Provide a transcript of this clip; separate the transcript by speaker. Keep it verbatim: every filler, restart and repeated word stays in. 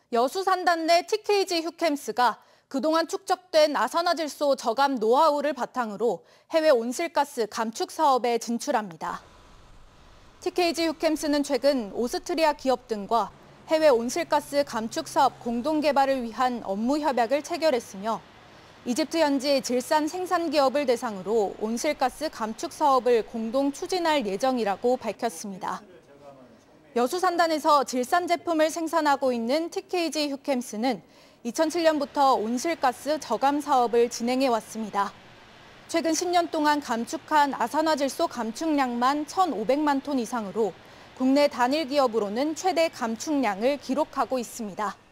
Speaker 1: 여수산단 내 티케이지 휴캠스가 그동안 축적된 아산화질소 저감 노하우를 바탕으로 해외 온실가스 감축 사업에 진출합니다. 티케이지 휴캠스는 최근 오스트리아 기업 등과 해외 온실가스 감축 사업 공동 개발을 위한 업무 협약을 체결했으며 이집트 현지 질산 생산 기업을 대상으로 온실가스 감축 사업을 공동 추진할 예정이라고 밝혔습니다. 여수산단에서 질산 제품을 생산하고 있는 티케이지 휴캠스는 이천칠 년부터 온실가스 저감 사업을 진행해 왔습니다. 최근 십 년 동안 감축한 아산화질소 감축량만 천오백만 톤 이상으로 국내 단일 기업으로는 최대 감축량을 기록하고 있습니다.